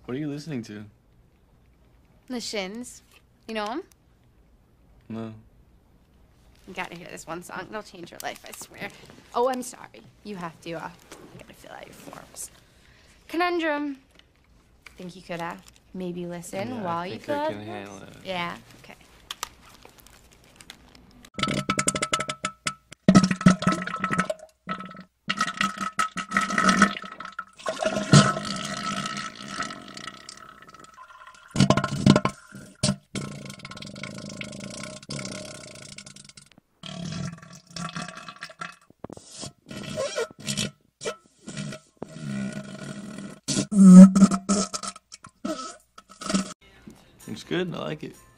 What are you listening to? The Shins. You know them? No. You gotta hear this one song. It'll change your life, I swear. Oh, I'm sorry. You have to, you gotta fill out your forms. Conundrum. Think you could, maybe listen Yeah, while I you think fill I out can the handle forms? it. Yeah? Okay. It's good. I like it.